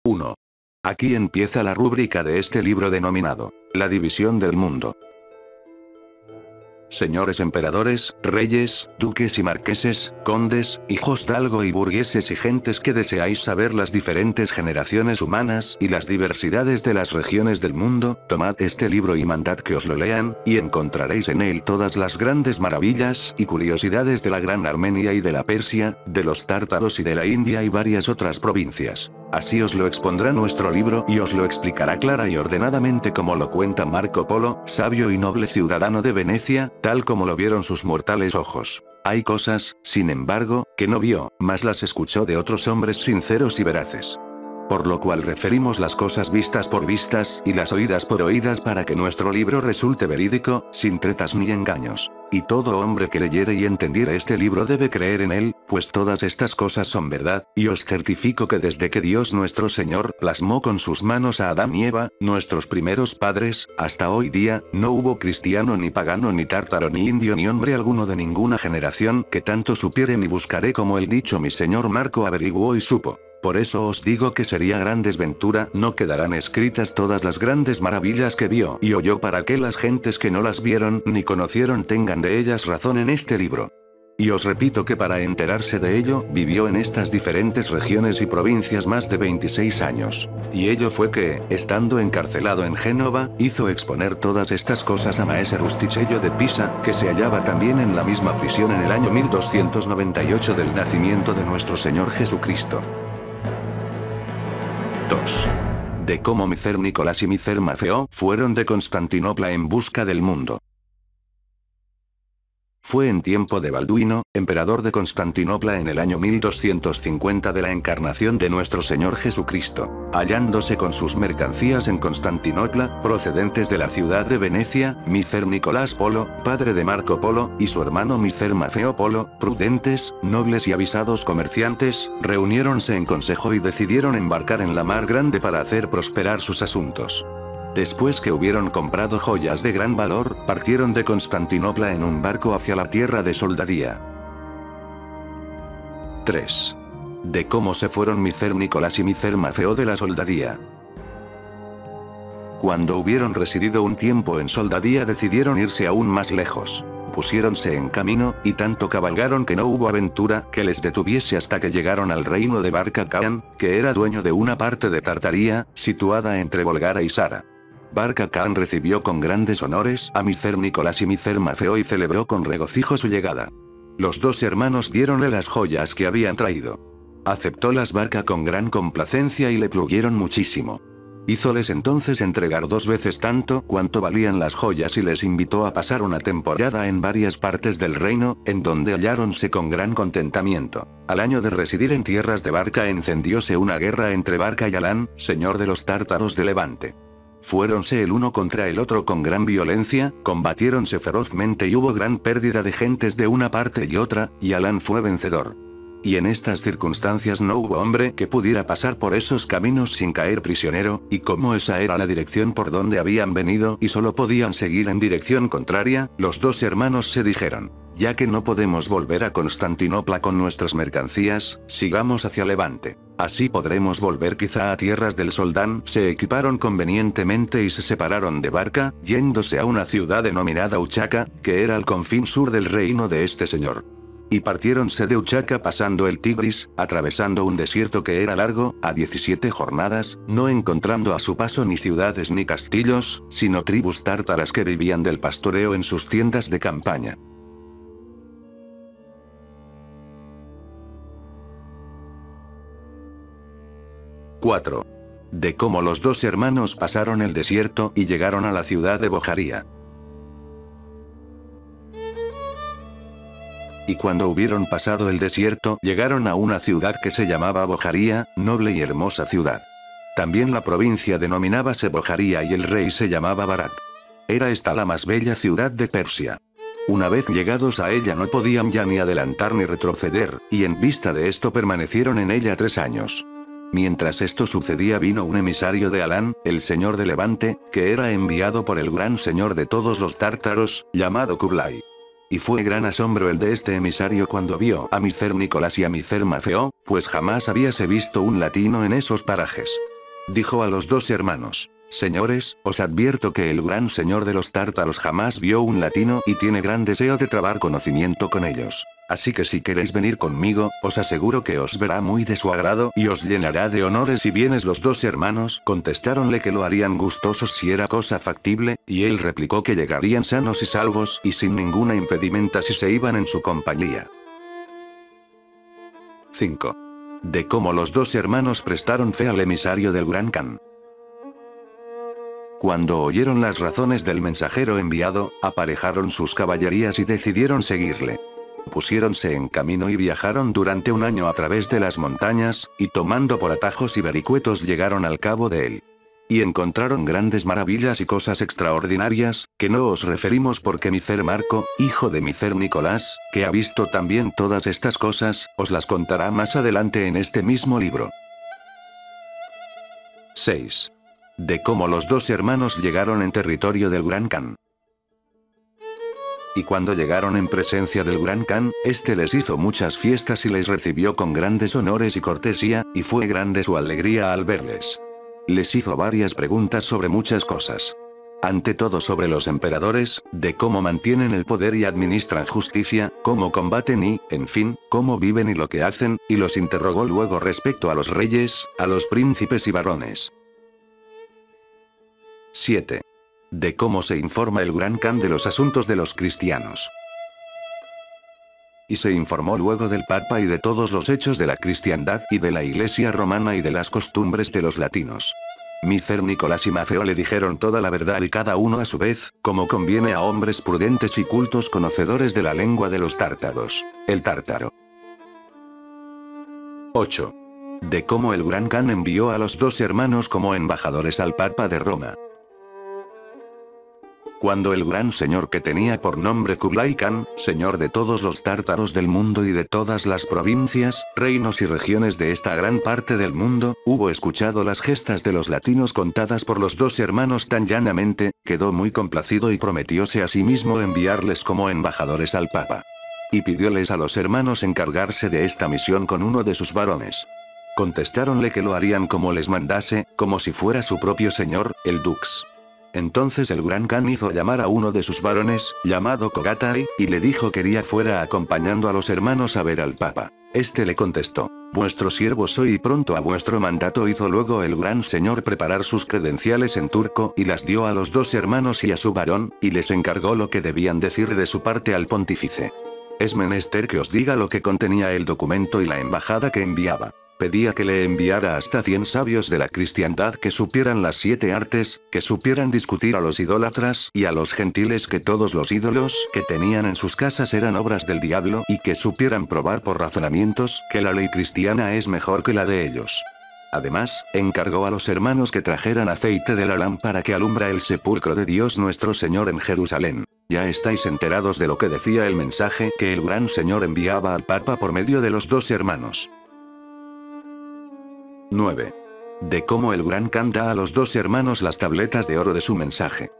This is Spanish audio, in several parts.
1. Aquí empieza la rúbrica de este libro denominado, La división del mundo. Señores emperadores, reyes, duques y marqueses, condes, hijosdalgo y burgueses y gentes que deseáis saber las diferentes generaciones humanas y las diversidades de las regiones del mundo, tomad este libro y mandad que os lo lean, y encontraréis en él todas las grandes maravillas y curiosidades de la gran Armenia y de la Persia, de los tártaros y de la India y varias otras provincias. Así os lo expondrá nuestro libro y os lo explicará clara y ordenadamente como lo cuenta Marco Polo, sabio y noble ciudadano de Venecia, tal como lo vieron sus mortales ojos. Hay cosas, sin embargo, que no vio, mas las escuchó de otros hombres sinceros y veraces. Por lo cual referimos las cosas vistas por vistas, y las oídas por oídas para que nuestro libro resulte verídico, sin tretas ni engaños. Y todo hombre que leyere y entendiere este libro debe creer en él, pues todas estas cosas son verdad, y os certifico que desde que Dios nuestro Señor plasmó con sus manos a Adán y Eva, nuestros primeros padres, hasta hoy día, no hubo cristiano ni pagano ni tártaro ni indio ni hombre alguno de ninguna generación que tanto supiere ni buscaré como el dicho mi señor Marco averiguó y supo. Por eso os digo que sería gran desventura, no quedarán escritas todas las grandes maravillas que vio y oyó para que las gentes que no las vieron ni conocieron tengan de ellas razón en este libro. Y os repito que para enterarse de ello, vivió en estas diferentes regiones y provincias más de 26 años. Y ello fue que, estando encarcelado en Génova, hizo exponer todas estas cosas a Maese Rustichello de Pisa, que se hallaba también en la misma prisión en el año 1298 del nacimiento de nuestro Señor Jesucristo. 2. De cómo Micer Nicolás y Micer Mafeo fueron de Constantinopla en busca del mundo. Fue en tiempo de Balduino, emperador de Constantinopla en el año 1250 de la encarnación de nuestro Señor Jesucristo, hallándose con sus mercancías en Constantinopla, procedentes de la ciudad de Venecia, Micer Nicolás Polo, padre de Marco Polo, y su hermano Micer Mafeo Polo, prudentes, nobles y avisados comerciantes, reuniéronse en consejo y decidieron embarcar en la mar grande para hacer prosperar sus asuntos. Después que hubieron comprado joyas de gran valor, partieron de Constantinopla en un barco hacia la tierra de Soldadía. 3. De cómo se fueron Micer Nicolás y Micer Mafeo de la Soldadía. Cuando hubieron residido un tiempo en Soldadía decidieron irse aún más lejos. Pusiéronse en camino, y tanto cabalgaron que no hubo aventura que les detuviese hasta que llegaron al reino de Barca Khan, que era dueño de una parte de Tartaría, situada entre Volgara y Sara. Barca Khan recibió con grandes honores a Micer Nicolás y Micer Mafeo y celebró con regocijo su llegada. Los dos hermanos diéronle las joyas que habían traído. Aceptólas Barca con gran complacencia y le pluguieron muchísimo. Hízoles entonces entregar 2 veces tanto cuanto valían las joyas y les invitó a pasar una temporada en varias partes del reino, en donde halláronse con gran contentamiento. Al año de residir en tierras de Barca encendióse una guerra entre Barca y Alán, señor de los tártaros de Levante. Fuéronse el uno contra el otro con gran violencia, combatiéronse ferozmente y hubo gran pérdida de gentes de una parte y otra, y Alán fue vencedor. Y en estas circunstancias no hubo hombre que pudiera pasar por esos caminos sin caer prisionero, y como esa era la dirección por donde habían venido y solo podían seguir en dirección contraria, los dos hermanos se dijeron: ya que no podemos volver a Constantinopla con nuestras mercancías, sigamos hacia Levante. Así podremos volver quizá a tierras del Soldán. Se equiparon convenientemente y se separaron de Barca, yéndose a una ciudad denominada Uchaca, que era al confín sur del reino de este señor. Y partiéronse de Uchaca pasando el Tigris, atravesando un desierto que era largo, a 17 jornadas, no encontrando a su paso ni ciudades ni castillos, sino tribus tártaras que vivían del pastoreo en sus tiendas de campaña. 4. De cómo los dos hermanos pasaron el desierto y llegaron a la ciudad de Bojaría. Y cuando hubieron pasado el desierto, llegaron a una ciudad que se llamaba Bojaría, noble y hermosa ciudad. También la provincia denominábase Bojaría y el rey se llamaba Barak. Era esta la más bella ciudad de Persia. Una vez llegados a ella no podían ya ni adelantar ni retroceder, y en vista de esto permanecieron en ella 3 años. Mientras esto sucedía vino un emisario de Alán, el señor de Levante, que era enviado por el gran señor de todos los tártaros, llamado Kublai. Y fue gran asombro el de este emisario cuando vio a Micer Nicolás y a Micer Mafeo, pues jamás habíase visto un latino en esos parajes. Dijo a los dos hermanos: señores, os advierto que el gran señor de los tártaros jamás vio un latino y tiene gran deseo de trabar conocimiento con ellos. Así que si queréis venir conmigo, os aseguro que os verá muy de su agrado y os llenará de honores y bienes. Los dos hermanos contestáronle que lo harían gustosos si era cosa factible, y él replicó que llegarían sanos y salvos y sin ninguna impedimenta si se iban en su compañía. 5. De cómo los dos hermanos prestaron fe al emisario del Gran Khan. Cuando oyeron las razones del mensajero enviado, aparejaron sus caballerías y decidieron seguirle. Pusiéronse en camino y viajaron durante un año a través de las montañas, y tomando por atajos y vericuetos llegaron al cabo de él. Y encontraron grandes maravillas y cosas extraordinarias, que no os referimos porque Micer Marco, hijo de Micer Nicolás, que ha visto también todas estas cosas, os las contará más adelante en este mismo libro. 6. De cómo los dos hermanos llegaron en territorio del Gran Khan. Y cuando llegaron en presencia del Gran Khan, este les hizo muchas fiestas y les recibió con grandes honores y cortesía, y fue grande su alegría al verles. Les hizo varias preguntas sobre muchas cosas. Ante todo sobre los emperadores, de cómo mantienen el poder y administran justicia, cómo combaten y, en fin, cómo viven y lo que hacen, y los interrogó luego respecto a los reyes, a los príncipes y varones. 7. De cómo se informa el Gran Khan de los asuntos de los cristianos. Y se informó luego del Papa y de todos los hechos de la cristiandad y de la Iglesia romana y de las costumbres de los latinos. Micer Nicolás y Mafeo le dijeron toda la verdad y cada uno a su vez, como conviene a hombres prudentes y cultos conocedores de la lengua de los tártaros. El tártaro. 8. De cómo el Gran Khan envió a los dos hermanos como embajadores al Papa de Roma. Cuando el gran señor que tenía por nombre Kublai Khan, señor de todos los tártaros del mundo y de todas las provincias, reinos y regiones de esta gran parte del mundo, hubo escuchado las gestas de los latinos contadas por los dos hermanos tan llanamente, quedó muy complacido y prometióse a sí mismo enviarles como embajadores al Papa. Y pidióles a los hermanos encargarse de esta misión con uno de sus varones. Contestáronle que lo harían como les mandase, como si fuera su propio señor, el Dux. Entonces el Gran Khan hizo llamar a uno de sus varones, llamado Kogatai, y le dijo quería fuera acompañando a los hermanos a ver al Papa. Este le contestó: vuestro siervo soy y pronto a vuestro mandato. Hizo luego el gran señor preparar sus credenciales en turco y las dio a los dos hermanos y a su varón, y les encargó lo que debían decir de su parte al pontífice. Es menester que os diga lo que contenía el documento y la embajada que enviaba. Pedía que le enviara hasta 100 sabios de la cristiandad que supieran las 7 artes, que supieran discutir a los idólatras y a los gentiles que todos los ídolos que tenían en sus casas eran obras del diablo y que supieran probar por razonamientos que la ley cristiana es mejor que la de ellos. Además, encargó a los hermanos que trajeran aceite de la lámpara que alumbra el sepulcro de Dios nuestro Señor en Jerusalén. Ya estáis enterados de lo que decía el mensaje que el gran señor enviaba al Papa por medio de los dos hermanos. 9. De cómo el Gran Khan da a los dos hermanos las tabletas de oro de su mensaje.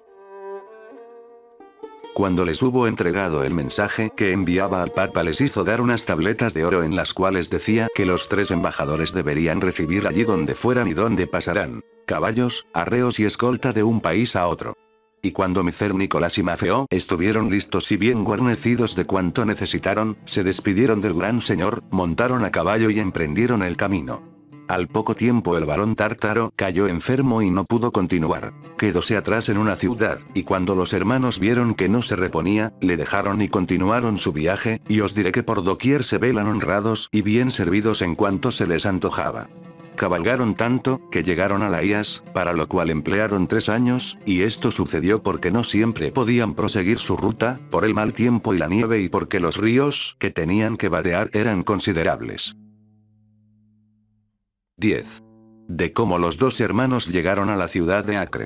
Cuando les hubo entregado el mensaje que enviaba al Papa, les hizo dar unas tabletas de oro en las cuales decía que los 3 embajadores deberían recibir allí donde fueran y donde pasarán, caballos, arreos y escolta de un país a otro. Y cuando Micer Nicolás y Mafeo estuvieron listos y bien guarnecidos de cuanto necesitaron, se despidieron del gran señor, montaron a caballo y emprendieron el camino. Al poco tiempo el varón tártaro cayó enfermo y no pudo continuar. Quedóse atrás en una ciudad, y cuando los hermanos vieron que no se reponía, le dejaron y continuaron su viaje, y os diré que por doquier se velan honrados y bien servidos en cuanto se les antojaba. Cabalgaron tanto, que llegaron a Laías, para lo cual emplearon 3 años, y esto sucedió porque no siempre podían proseguir su ruta, por el mal tiempo y la nieve y porque los ríos que tenían que vadear eran considerables. 10. De cómo los dos hermanos llegaron a la ciudad de Acre.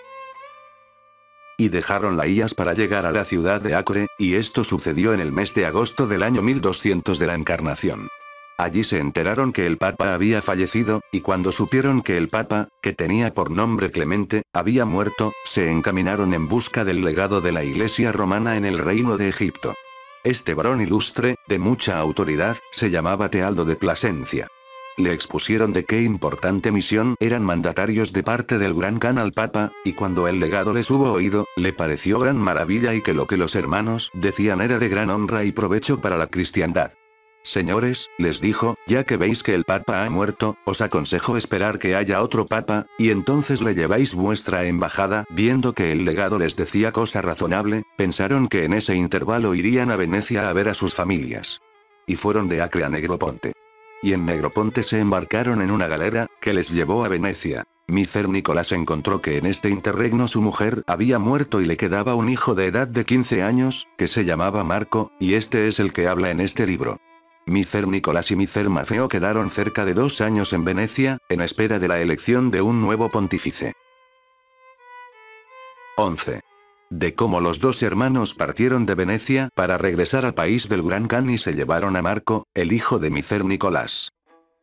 Y dejaron Laías para llegar a la ciudad de Acre, y esto sucedió en el mes de agosto del año 1200 de la Encarnación. Allí se enteraron que el Papa había fallecido, y cuando supieron que el Papa, que tenía por nombre Clemente, había muerto, se encaminaron en busca del legado de la Iglesia romana en el reino de Egipto. Este varón ilustre, de mucha autoridad, se llamaba Tealdo de Plasencia. Le expusieron de qué importante misión eran mandatarios de parte del Gran Khan al Papa, y cuando el legado les hubo oído, le pareció gran maravilla y que lo que los hermanos decían era de gran honra y provecho para la cristiandad. Señores, les dijo, ya que veis que el Papa ha muerto, os aconsejo esperar que haya otro Papa, y entonces le lleváis vuestra embajada. Viendo que el legado les decía cosa razonable, pensaron que en ese intervalo irían a Venecia a ver a sus familias. Y fueron de Acre a Negroponte. Y en Negroponte se embarcaron en una galera, que les llevó a Venecia. Micer Nicolás encontró que en este interregno su mujer había muerto y le quedaba un hijo de edad de 15 años, que se llamaba Marco, y este es el que habla en este libro. Micer Nicolás y Micer Mafeo quedaron cerca de 2 años en Venecia, en espera de la elección de un nuevo pontífice. 11. De cómo los dos hermanos partieron de Venecia para regresar al país del Gran Khan y se llevaron a Marco, el hijo de Micer Nicolás.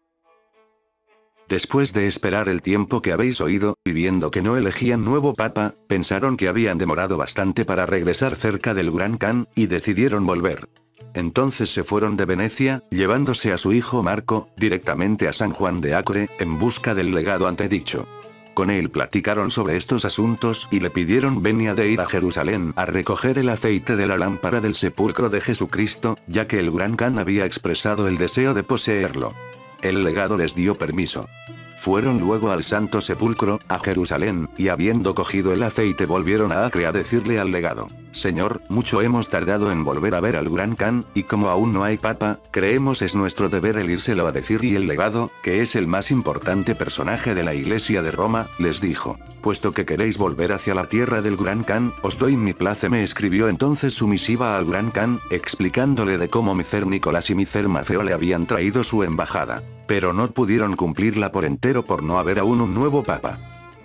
Después de esperar el tiempo que habéis oído, y viendo que no elegían nuevo papa, pensaron que habían demorado bastante para regresar cerca del Gran Khan, y decidieron volver. Entonces se fueron de Venecia, llevándose a su hijo Marco, directamente a San Juan de Acre, en busca del legado antedicho. Con él platicaron sobre estos asuntos y le pidieron venia de ir a Jerusalén a recoger el aceite de la lámpara del sepulcro de Jesucristo, ya que el Gran Khan había expresado el deseo de poseerlo. El legado les dio permiso. Fueron luego al Santo Sepulcro, a Jerusalén, y habiendo cogido el aceite volvieron a Acre a decirle al legado: Señor, mucho hemos tardado en volver a ver al Gran Khan, y como aún no hay papa, creemos es nuestro deber el írselo a decir. Y el legado, que es el más importante personaje de la Iglesia de Roma, les dijo: puesto que queréis volver hacia la tierra del Gran Khan, os doy mi pláceme. Escribió entonces su misiva al Gran Khan, explicándole de cómo Micer Nicolás y Micer Mafeo le habían traído su embajada. Pero no pudieron cumplirla por entero por no haber aún un nuevo papa.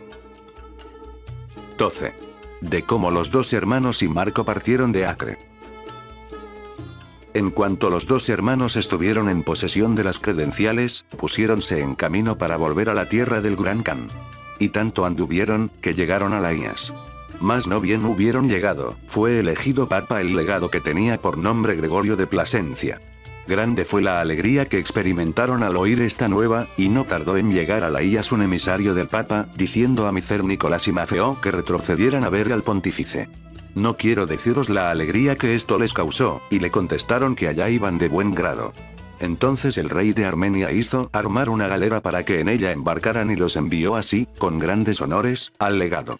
12. De cómo los dos hermanos y Marco partieron de Acre. En cuanto los dos hermanos estuvieron en posesión de las credenciales, pusiéronse en camino para volver a la tierra del Gran Khan. Y tanto anduvieron, que llegaron a Laías. Mas no bien hubieron llegado, fue elegido papa el legado que tenía por nombre Gregorio de Plasencia. Grande fue la alegría que experimentaron al oír esta nueva, y no tardó en llegar a Laías un emisario del Papa, diciendo a Micer Nicolás y Mafeo que retrocedieran a ver al pontífice. No quiero deciros la alegría que esto les causó, y le contestaron que allá iban de buen grado. Entonces el rey de Armenia hizo armar una galera para que en ella embarcaran y los envió así, con grandes honores, al legado.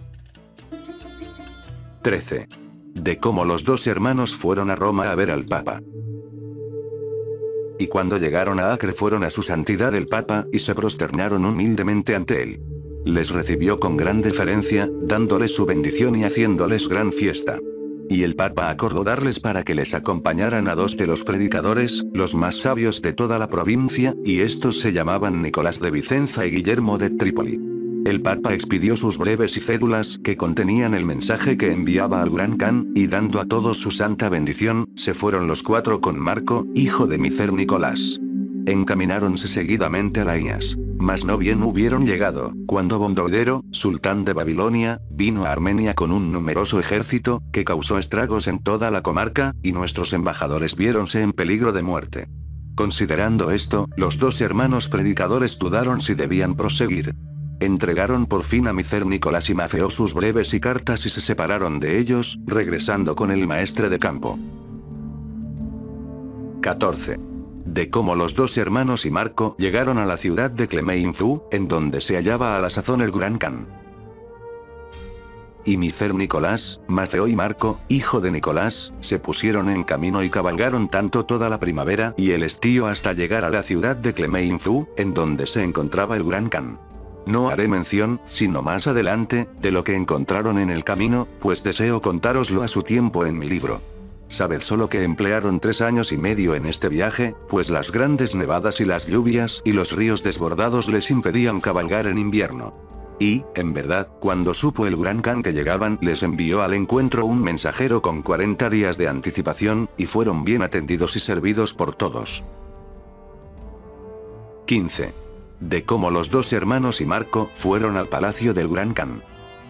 13. De cómo los dos hermanos fueron a Roma a ver al Papa. Y cuando llegaron a Acre fueron a su santidad el Papa, y se prosternaron humildemente ante él. Les recibió con gran deferencia, dándoles su bendición y haciéndoles gran fiesta. Y el Papa acordó darles para que les acompañaran a 2 de los predicadores, los más sabios de toda la provincia, y estos se llamaban Nicolás de Vicenza y Guillermo de Trípoli. El Papa expidió sus breves y cédulas que contenían el mensaje que enviaba al Gran Khan, y dando a todos su santa bendición, se fueron los 4 con Marco, hijo de Micer Nicolás. Encamináronse seguidamente a Laías. Mas no bien hubieron llegado, cuando Bondodero, sultán de Babilonia, vino a Armenia con un numeroso ejército, que causó estragos en toda la comarca, y nuestros embajadores viéronse en peligro de muerte. Considerando esto, los dos hermanos predicadores dudaron si debían proseguir. Entregaron por fin a Micer Nicolás y Mafeo sus breves y cartas y se separaron de ellos, regresando con el maestre de campo. 14. De cómo los dos hermanos y Marco llegaron a la ciudad de Clemeinfú, en donde se hallaba a la sazón el Gran Khan. Y Micer Nicolás, Mafeo y Marco, hijo de Nicolás, se pusieron en camino y cabalgaron tanto toda la primavera y el estío hasta llegar a la ciudad de Clemeinfú, en donde se encontraba el Gran Khan. No haré mención, sino más adelante, de lo que encontraron en el camino, pues deseo contároslo a su tiempo en mi libro. Sabed solo que emplearon 3 años y medio en este viaje, pues las grandes nevadas y las lluvias y los ríos desbordados les impedían cabalgar en invierno. Y, en verdad, cuando supo el Gran Khan que llegaban, les envió al encuentro un mensajero con 40 días de anticipación, y fueron bien atendidos y servidos por todos. 15. De cómo los dos hermanos y Marco fueron al palacio del Gran Khan.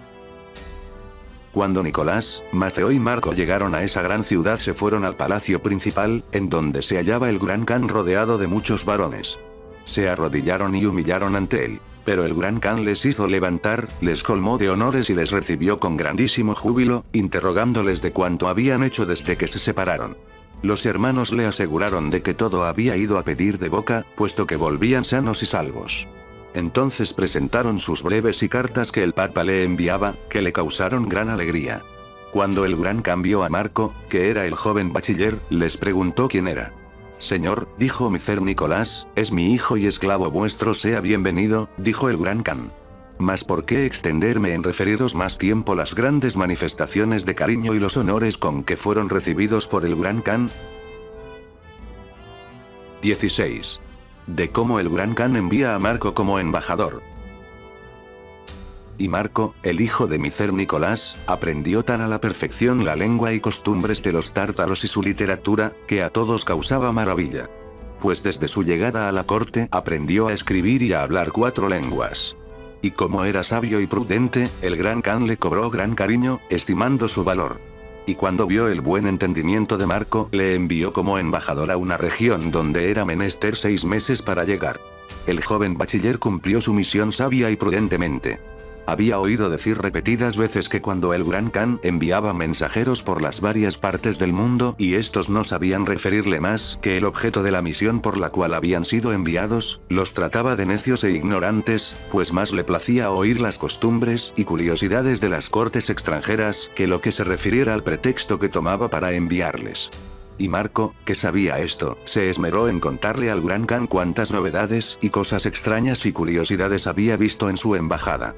Cuando Nicolás, Mafeo y Marco llegaron a esa gran ciudad se fueron al palacio principal, en donde se hallaba el Gran Khan rodeado de muchos varones. Se arrodillaron y humillaron ante él. Pero el Gran Khan les hizo levantar, les colmó de honores y les recibió con grandísimo júbilo, interrogándoles de cuánto habían hecho desde que se separaron. Los hermanos le aseguraron de que todo había ido a pedir de boca, puesto que volvían sanos y salvos. Entonces presentaron sus breves y cartas que el Papa le enviaba, que le causaron gran alegría. Cuando el Gran Khan vio a Marco, que era el joven bachiller, les preguntó quién era. «Señor», dijo Micer Nicolás, «es mi hijo y esclavo vuestro, sea bienvenido», dijo el Gran Khan. «Mas ¿por qué extenderme en referiros más tiempo las grandes manifestaciones de cariño y los honores con que fueron recibidos por el Gran Khan?» 16. De cómo el Gran Khan envía a Marco como embajador. Y Marco, el hijo de Micer Nicolás, aprendió tan a la perfección la lengua y costumbres de los tártaros y su literatura, que a todos causaba maravilla. Pues desde su llegada a la corte aprendió a escribir y a hablar 4 lenguas. Y como era sabio y prudente, el Gran Khan le cobró gran cariño, estimando su valor. Y cuando vio el buen entendimiento de Marco, le envió como embajador a una región donde era menester 6 meses para llegar. El joven bachiller cumplió su misión sabia y prudentemente. Había oído decir repetidas veces que cuando el Gran Khan enviaba mensajeros por las varias partes del mundo y estos no sabían referirle más que el objeto de la misión por la cual habían sido enviados, los trataba de necios e ignorantes, pues más le placía oír las costumbres y curiosidades de las cortes extranjeras que lo que se refiriera al pretexto que tomaba para enviarles. Y Marco, que sabía esto, se esmeró en contarle al Gran Khan cuántas novedades y cosas extrañas y curiosidades había visto en su embajada.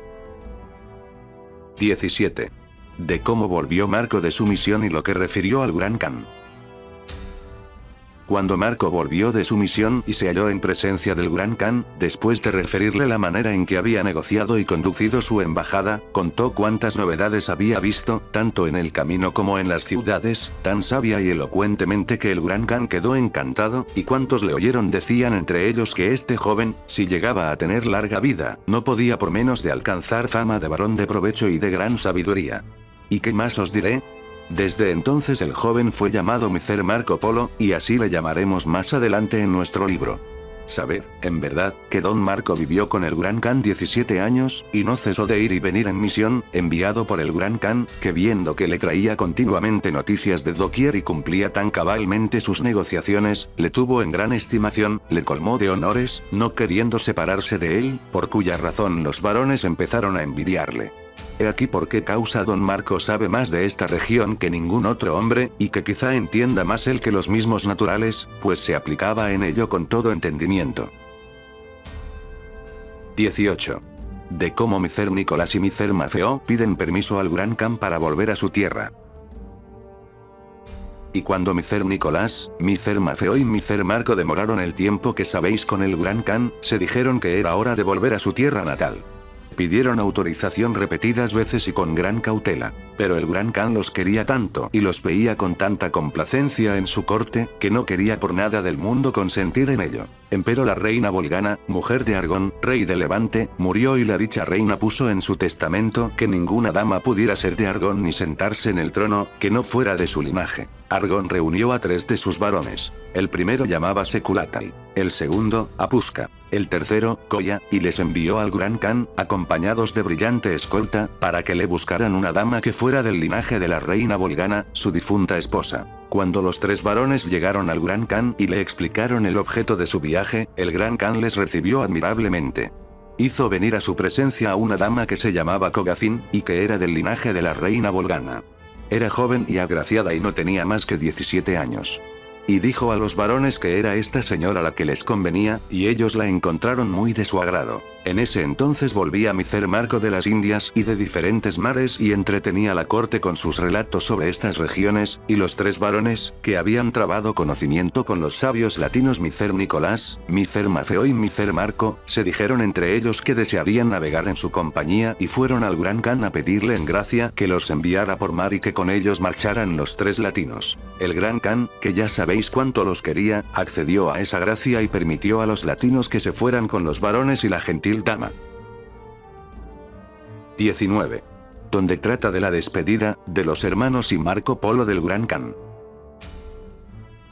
17. De cómo volvió Marco de su misión y lo que refirió al Gran Khan. Cuando Marco volvió de su misión y se halló en presencia del Gran Khan, después de referirle la manera en que había negociado y conducido su embajada, contó cuántas novedades había visto, tanto en el camino como en las ciudades, tan sabia y elocuentemente que el Gran Khan quedó encantado, y cuantos le oyeron decían entre ellos que este joven, si llegaba a tener larga vida, no podía por menos de alcanzar fama de varón de provecho y de gran sabiduría. ¿Y qué más os diré? Desde entonces el joven fue llamado Micer Marco Polo, y así le llamaremos más adelante en nuestro libro. Sabed, en verdad, que don Marco vivió con el Gran Khan 17 años, y no cesó de ir y venir en misión, enviado por el Gran Khan, que viendo que le traía continuamente noticias de doquier y cumplía tan cabalmente sus negociaciones, le tuvo en gran estimación, le colmó de honores, no queriendo separarse de él, por cuya razón los varones empezaron a envidiarle. He aquí por qué causa don Marco sabe más de esta región que ningún otro hombre, y que quizá entienda más él que los mismos naturales, pues se aplicaba en ello con todo entendimiento. 18. De cómo Micer Nicolás y Micer Mafeo piden permiso al Gran Khan para volver a su tierra. Y cuando Micer Nicolás, Micer Mafeo y Micer Marco demoraron el tiempo que sabéis con el Gran Khan, se dijeron que era hora de volver a su tierra natal. Pidieron autorización repetidas veces y con gran cautela, pero el Gran Khan los quería tanto y los veía con tanta complacencia en su corte, que no quería por nada del mundo consentir en ello. Empero la reina Bolgana, mujer de Argón, rey de Levante, murió y la dicha reina puso en su testamento que ninguna dama pudiera ser de Argón ni sentarse en el trono, que no fuera de su linaje. Argón reunió a 3 de sus varones. El primero llamábase Culatai, el segundo, Apusca, el tercero, Coya, y les envió al Gran Khan, acompañados de brillante escolta, para que le buscaran una dama que fuera del linaje de la reina Bolgana, su difunta esposa. Cuando los 3 varones llegaron al Gran Khan y le explicaron el objeto de su viaje, el Gran Khan les recibió admirablemente. Hizo venir a su presencia a una dama que se llamaba Cogacín, y que era del linaje de la reina Bolgana. Era joven y agraciada y no tenía más que 17 años. Y dijo a los varones que era esta señora la que les convenía, y ellos la encontraron muy de su agrado. En ese entonces volvía Micer Marco de las Indias y de diferentes mares y entretenía la corte con sus relatos sobre estas regiones, y los 3 varones, que habían trabado conocimiento con los sabios latinos Micer Nicolás, Micer Mafeo y Micer Marco, se dijeron entre ellos que desearían navegar en su compañía y fueron al Gran Khan a pedirle en gracia que los enviara por mar y que con ellos marcharan los 3 latinos. El Gran Khan, que ya sabéis cuánto los quería, accedió a esa gracia y permitió a los latinos que se fueran con los varones y la gentil dama. 19. Donde trata de la despedida de los hermanos y Marco Polo del Gran Khan.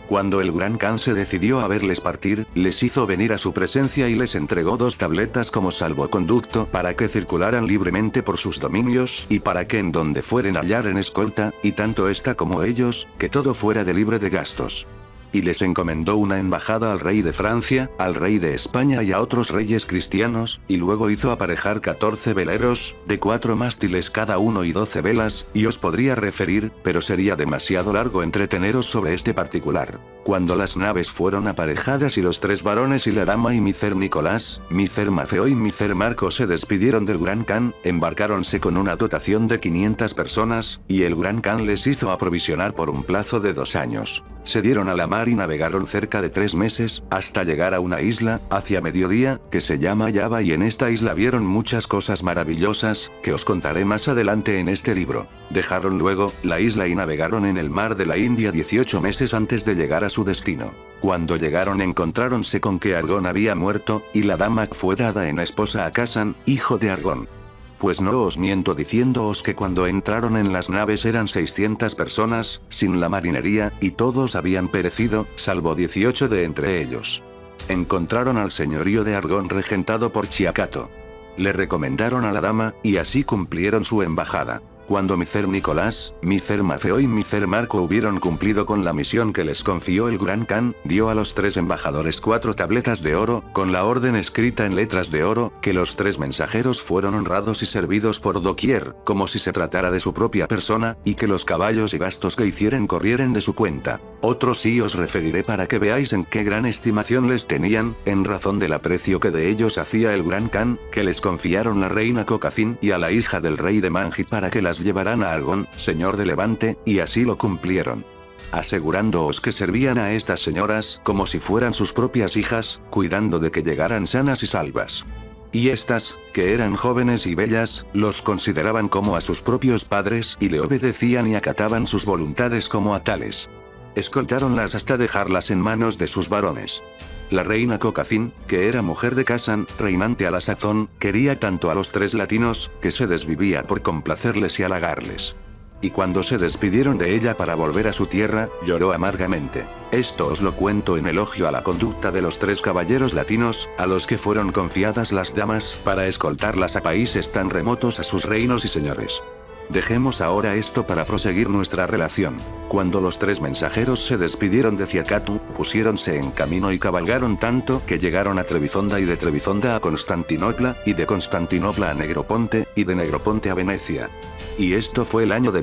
Cuando el Gran Khan se decidió a verles partir, les hizo venir a su presencia y les entregó 2 tabletas como salvoconducto para que circularan libremente por sus dominios y para que en donde fueren hallaren escolta, y tanto ésta como ellos, que todo fuera de libre de gastos. Y les encomendó una embajada al rey de Francia, al rey de España y a otros reyes cristianos, y luego hizo aparejar 14 veleros, de 4 mástiles cada uno y 12 velas, y os podría referir, pero sería demasiado largo entreteneros sobre este particular. Cuando las naves fueron aparejadas y los 3 varones y la dama y Micer Nicolás, Micer Mafeo y Micer Marco se despidieron del Gran Khan, embarcáronse con una dotación de 500 personas, y el Gran Khan les hizo aprovisionar por un plazo de 2 años. Se dieron a la mar y navegaron cerca de 3 meses, hasta llegar a una isla, hacia mediodía, que se llama Java, y en esta isla vieron muchas cosas maravillosas, que os contaré más adelante en este libro. Dejaron luego la isla y navegaron en el mar de la India 18 meses antes de llegar a su destino. Cuando llegaron encontráronse con que Argón había muerto, y la dama fue dada en esposa a Casan, hijo de Argón. Pues no os miento diciéndoos que cuando entraron en las naves eran 600 personas, sin la marinería, y todos habían perecido, salvo 18 de entre ellos. Encontraron al señorío de Argón regentado por Chiacato. Le recomendaron a la dama, y así cumplieron su embajada. Cuando Micer Nicolás, Micer Mafeo y Micer Marco hubieron cumplido con la misión que les confió el Gran Khan, dio a los 3 embajadores 4 tabletas de oro, con la orden escrita en letras de oro, que los 3 mensajeros fueron honrados y servidos por doquier, como si se tratara de su propia persona, y que los caballos y gastos que hicieren corrieren de su cuenta. Otros sí os referiré para que veáis en qué gran estimación les tenían, en razón del aprecio que de ellos hacía el Gran Khan, que les confiaron la reina Cocacín y a la hija del rey de Manjit para que las llevarán a Argón, señor de Levante, y así lo cumplieron. Asegurándoos que servían a estas señoras como si fueran sus propias hijas, cuidando de que llegaran sanas y salvas. Y estas, que eran jóvenes y bellas, los consideraban como a sus propios padres y le obedecían y acataban sus voluntades como a tales. Escoltáronlas hasta dejarlas en manos de sus varones. La reina Cocacín, que era mujer de Casan, reinante a la sazón, quería tanto a los 3 latinos, que se desvivía por complacerles y halagarles. Y cuando se despidieron de ella para volver a su tierra, lloró amargamente. Esto os lo cuento en elogio a la conducta de los 3 caballeros latinos, a los que fueron confiadas las damas, para escoltarlas a países tan remotos a sus reinos y señores. Dejemos ahora esto para proseguir nuestra relación. Cuando los 3 mensajeros se despidieron de Ciacatu, pusiéronse en camino y cabalgaron tanto que llegaron a Trebizonda y de Trebizonda a Constantinopla, y de Constantinopla a Negroponte, y de Negroponte a Venecia. Y esto fue el año de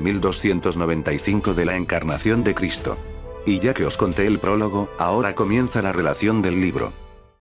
1295 de la encarnación de Cristo. Y ya que os conté el prólogo, ahora comienza la relación del libro.